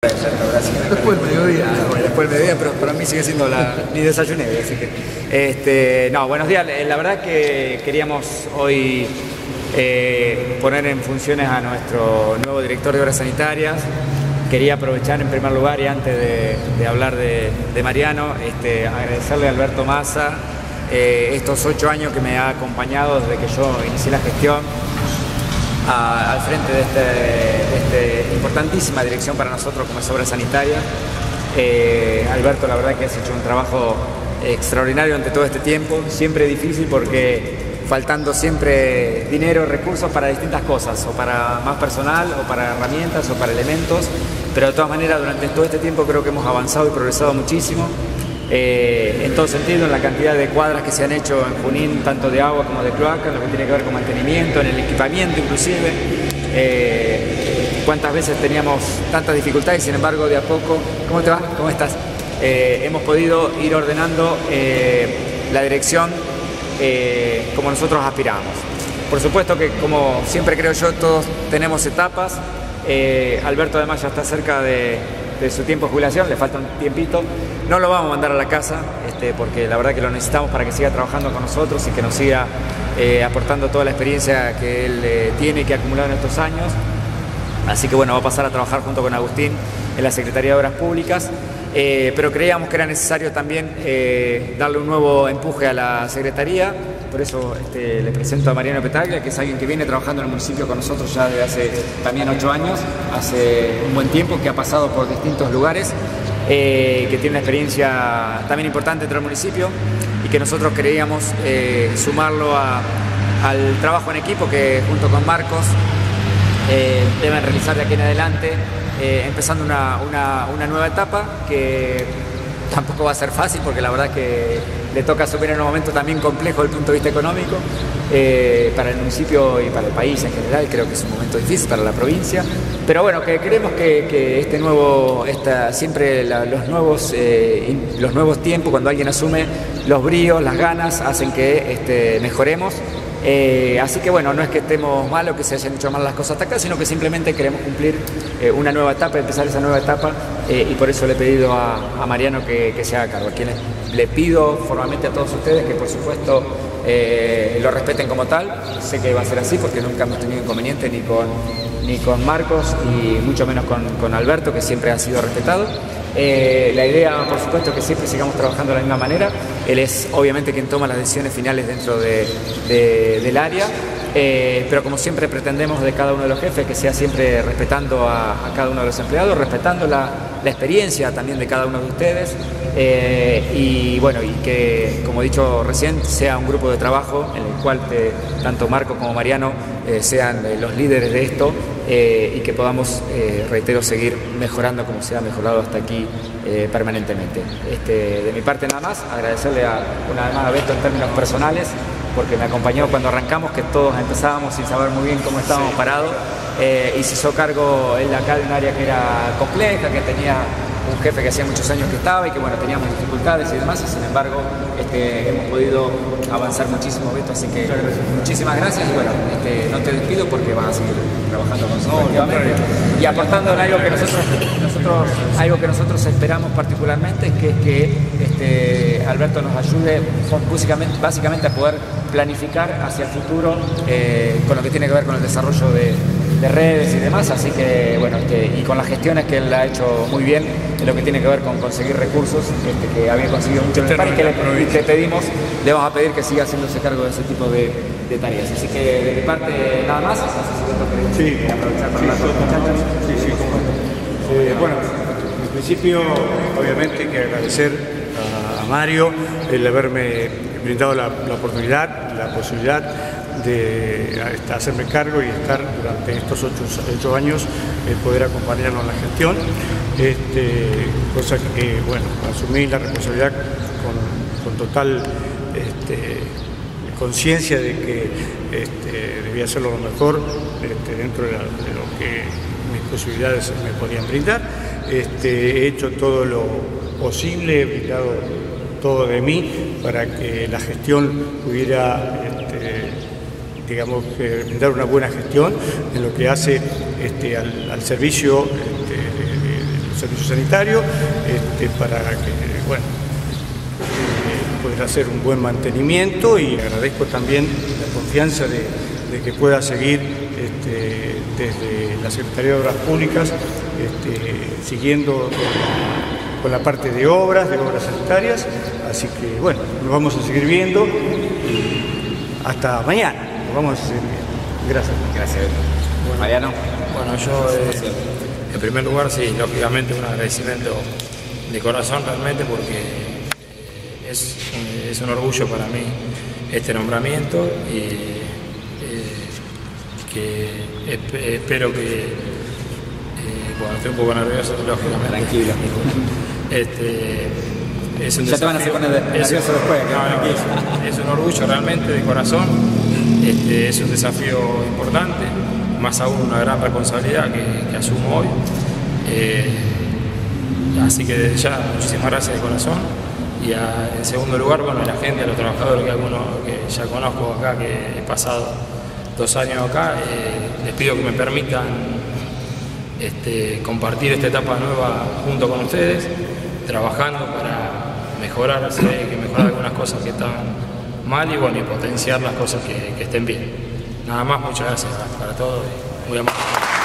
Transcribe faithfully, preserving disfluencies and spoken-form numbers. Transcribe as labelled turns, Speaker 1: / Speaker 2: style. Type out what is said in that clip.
Speaker 1: Después del mediodía. Bueno, después del mediodía, pero para mí sigue siendo la, mi desayuné, así que... Este, no, buenos días. La verdad que queríamos hoy eh, poner en funciones a nuestro nuevo director de Obras Sanitarias. Quería aprovechar en primer lugar y antes de, de hablar de, de Mariano, este, agradecerle a Alberto Massa eh, estos ocho años que me ha acompañado desde que yo inicié la gestión a, al frente de esta de este importantísima dirección para nosotros como es Obras Sanitarias. Eh, Alberto, la verdad que has hecho un trabajo extraordinario ante todo este tiempo, siempre difícil porque faltando siempre dinero, recursos para distintas cosas, o para más personal, o para herramientas, o para elementos, pero de todas maneras durante todo este tiempo creo que hemos avanzado y progresado muchísimo, eh, en todo sentido, en la cantidad de cuadras que se han hecho en Junín, tanto de agua como de cloaca, en lo que tiene que ver con mantenimiento, en el equipamiento inclusive, eh, cuántas veces teníamos tantas dificultades, sin embargo de a poco, ¿cómo te va? ¿Cómo estás? Eh, hemos podido ir ordenando eh, la dirección Eh, como nosotros aspiramos. Por supuesto que, como siempre creo yo, todos tenemos etapas. eh, Alberto además ya está cerca de, de su tiempo de jubilación, le falta un tiempito. No lo vamos a mandar a la casa este, porque la verdad que lo necesitamos para que siga trabajando con nosotros y que nos siga eh, aportando toda la experiencia que él eh, tiene y que ha acumulado en estos años. Así que bueno, va a pasar a trabajar junto con Agustín en la Secretaría de Obras Públicas. Eh, pero creíamos que era necesario también eh, darle un nuevo empuje a la Secretaría, por eso este, le presento a Mariano Petaglia, que es alguien que viene trabajando en el municipio con nosotros ya desde hace también ocho años, hace un buen tiempo, que ha pasado por distintos lugares, eh, que tiene una experiencia también importante dentro del municipio y que nosotros queríamos eh, sumarlo a, al trabajo en equipo que junto con Marcos eh, deben realizar de aquí en adelante. Eh, empezando una, una, una nueva etapa que tampoco va a ser fácil porque la verdad que le toca asumir en un momento también complejo desde el punto de vista económico eh, para el municipio y para el país en general. Creo que es un momento difícil para la provincia, pero bueno, que queremos que, que este nuevo, esta, siempre la, los, nuevos, eh, in, los nuevos tiempos, cuando alguien asume, los bríos, las ganas hacen que este, mejoremos. Eh, así que bueno, no es que estemos mal o que se hayan hecho mal las cosas hasta acá, sino que simplemente queremos cumplir eh, una nueva etapa, empezar esa nueva etapa eh, y por eso le he pedido a, a Mariano que, que se haga cargo. A quienes le pido formalmente a todos ustedes que por supuesto eh, lo respeten como tal. Sé que va a ser así porque nunca hemos tenido inconveniente ni con, ni con Marcos y mucho menos con, con Alberto, que siempre ha sido respetado. Eh, la idea, por supuesto, que siempre sigamos trabajando de la misma manera. Él es obviamente quien toma las decisiones finales dentro de, de, del área, eh, pero como siempre pretendemos de cada uno de los jefes que sea siempre respetando a, a cada uno de los empleados, respetando la, la experiencia también de cada uno de ustedes eh, y bueno, y que, como he dicho recién, sea un grupo de trabajo en el cual te, tanto Marco como Mariano eh, sean eh, los líderes de esto. Eh, y que podamos, eh, reitero, seguir mejorando como se ha mejorado hasta aquí eh, permanentemente. Este, de mi parte nada más, agradecerle a, una vez más a Beto en términos personales, porque me acompañó cuando arrancamos, que todos empezábamos sin saber muy bien cómo estábamos sí. parados, eh, y se hizo cargo él acá de un área que era compleja, que tenía un jefe que hacía muchos años que estaba y que bueno, teníamos dificultades y demás, y sin embargo este, hemos podido avanzar muchísimo, Beto, así que muchísimas gracias y bueno, este, no te despido porque vas a seguir trabajando con nosotros no, y aportando en algo que nosotros, nosotros, algo que nosotros esperamos particularmente, que es que este, Alberto nos ayude básicamente, básicamente a poder planificar hacia el futuro eh, con lo que tiene que ver con el desarrollo de de redes y demás, así que bueno, este, y con las gestiones que él ha hecho muy bien en lo que tiene que ver con conseguir recursos, este, que había conseguido mucho en el parque, que le, le pedimos, le vamos a pedir que siga haciéndose cargo de ese tipo de, de tareas. Así que de mi parte nada más, así
Speaker 2: sí,
Speaker 1: que aprovechar para
Speaker 2: sí,
Speaker 1: hablar con los muchachos.
Speaker 2: Sí, sí, eh, bueno, en principio obviamente que agradecer a, a Mario el haberme brindado la, la oportunidad, la posibilidad de hacerme cargo y estar durante estos ocho, ocho años, eh, poder acompañarnos en la gestión, este, cosa que, bueno, asumí la responsabilidad con, con total este, conciencia de que este, debía hacerlo lo mejor este, dentro de, la, de lo que mis posibilidades me podían brindar. Este, he hecho todo lo posible, he brindado todo de mí para que la gestión pudiera este, digamos, eh, dar una buena gestión en lo que hace este, al, al servicio este, de, de servicio sanitario, este, para que, bueno, eh, poder hacer un buen mantenimiento, y agradezco también la confianza de, de que pueda seguir este, desde la Secretaría de Obras Públicas, este, siguiendo con la, con la parte de obras, de obras sanitarias. Así que, bueno, nos vamos a seguir viendo y hasta mañana. Nos vamos a seguir viendo. Gracias.
Speaker 1: Gracias. Bueno, Mariano.
Speaker 3: Bueno, yo eh, en primer lugar, sí, lógicamente un agradecimiento de corazón realmente, porque es, es un orgullo para mí este nombramiento, y eh, que esp espero que, eh, bueno, estoy un poco nervioso, lógicamente.
Speaker 1: Tranquilo.
Speaker 3: Este, es un
Speaker 1: ya te van a hacer poner nervioso después.
Speaker 3: No, no, es un orgullo realmente de corazón, este, es un desafío importante, más aún una gran responsabilidad que, que asumo hoy. Eh, así que desde ya, muchísimas gracias de corazón. Y a, en segundo lugar, bueno, a la gente, a los trabajadores que, algunos, que ya conozco acá, que he pasado dos años acá, eh, les pido que me permitan este, compartir esta etapa nueva junto con ustedes, trabajando para mejorar, si hay que mejorar algunas cosas que están mal, y bueno, y potenciar las cosas que, que estén bien. Nada más, muchas gracias para todos y muy amable.